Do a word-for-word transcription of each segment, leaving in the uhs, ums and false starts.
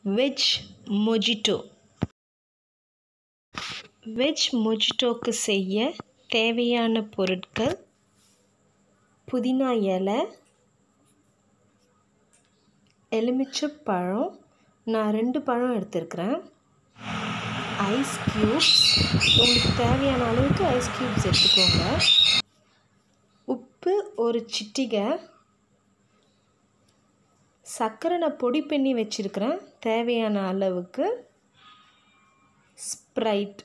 Veg mojito. Veg மொஜிட்டோக்கு செய்ய தேவையான பொருட்கள்: புதினா இலை, எலுமிச்சைப்பழம், நான் ரெண்டு பழம் எடுத்துருக்கிறேன், ஐஸ் க்யூப்ஸ், உங்களுக்கு தேவையான அளவுக்கு ஐஸ் க்யூப்ஸ் எடுத்துக்கோங்க, உப்பு ஒரு சிட்டிகை, சர்க்கரை நான் பொடி பண்ணி வச்சுருக்கிறேன் தேவையான அளவுக்கு, ஸ்ப்ரைட்.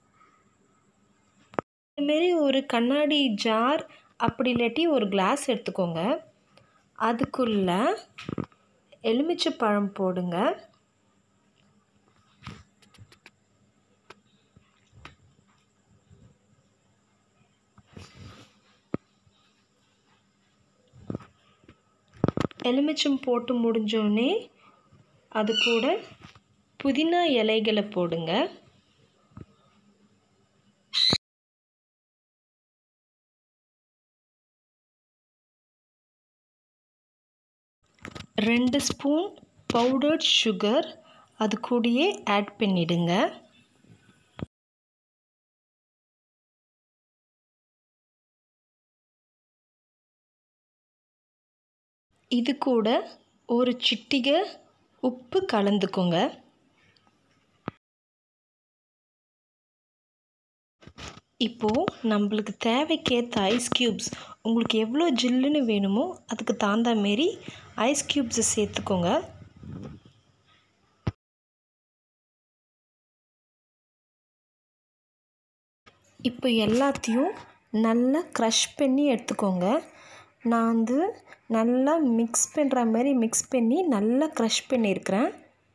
இதுமாரி ஒரு கண்ணாடி ஜார் அப்படி இல்லாட்டி ஒரு கிளாஸ் எடுத்துக்கோங்க. அதுக்குள்ளே எலுமிச்சைப்பழம் போடுங்க, எலுமிச்சம் போட்டு முடிஞ்சோடனே அது கூட புதினா இலைகளை போடுங்க, ரெண்டு ஸ்பூன் பவுடர்ட் சுகர் அது கூடயே ஆட் பண்ணிவிடுங்க. இது கூட ஒரு சிட்டிகை உப்பு கலந்துக்கோங்க. இப்போது நம்மளுக்கு தேவைக்கேற்ற ஐஸ் க்யூப்ஸ் உங்களுக்கு எவ்வளோ ஜில்லுன்னு வேணுமோ அதுக்கு தகுந்த மாரி ஐஸ் க்யூப்ஸை சேர்த்துக்கோங்க. இப்போ எல்லாத்தையும் நல்லா க்ரஷ் பண்ணி எடுத்துக்கோங்க. நான் வந்து நல்லா மிக்ஸ் பண்ணுற மாதிரி மிக்ஸ் பண்ணி நல்லா க்ரஷ் பண்ணியிருக்கிறேன்.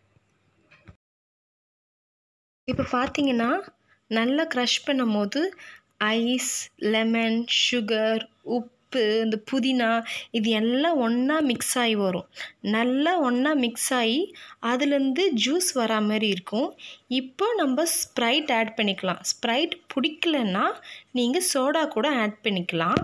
இப்போ பார்த்தீங்கன்னா நல்லா க்ரஷ் பண்ணும் போது ஐஸ், லெமன், சுகர், உப்பு, இந்த புதினா இது எல்லாம் ஒன்றா மிக்ஸ் ஆகி வரும். நல்லா ஒன்றா மிக்ஸ் ஆகி அதுலேருந்து ஜூஸ் வரா மாதிரி இருக்கும். இப்போ நம்ம ஸ்ப்ரைட் ஆட் பண்ணிக்கலாம். ஸ்ப்ரைட் பிடிக்கலன்னா நீங்கள் சோடா கூட ஆட் பண்ணிக்கலாம்.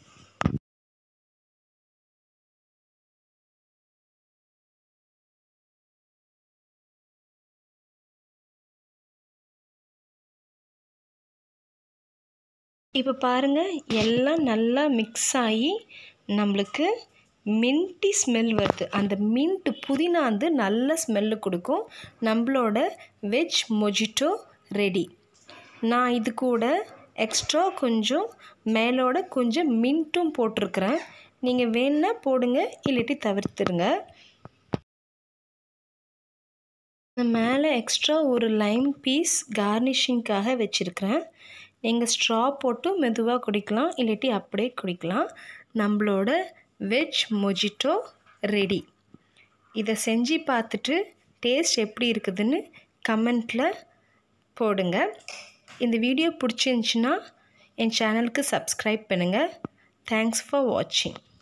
இப்போ பாருங்கள், எல்லாம் நல்லா மிக்ஸ் ஆகி நம்மளுக்கு மின்ட்டி ஸ்மெல் வருது. அந்த மின்ட் புதினா வந்து நல்ல ஸ்மெல்லு கொடுக்கும். நம்மளோட வெஜ் மொஜிட்டோ ரெடி. நான் இது கூட எக்ஸ்ட்ரா கொஞ்சம் மேலோட கொஞ்சம் மின்ட்டும் போட்டிருக்கிறேன். நீங்கள் வேணுன்னா போடுங்க, இல்லாட்டி தவிர்த்துருங்க. மேலே எக்ஸ்ட்ரா ஒரு லைம் பீஸ் கார்னிஷிங்காக வச்சுருக்கிறேன். நீங்கள் ஸ்ட்ரா போட்டு மெதுவாக குடிக்கலாம், இல்லாட்டி அப்படியே குடிக்கலாம். நம்மளோட வெஜ் மொஜிட்டோ ரெடி. இதை செஞ்சு பார்த்துட்டு டேஸ்ட் எப்படி இருக்குதுன்னு கமெண்ட்டில் போடுங்க. இந்த வீடியோ பிடிச்சிருந்துச்சின்னா என் சேனலுக்கு சப்ஸ்கிரைப் பண்ணுங்கள். தேங்க்ஸ் ஃபார் வாட்சிங்.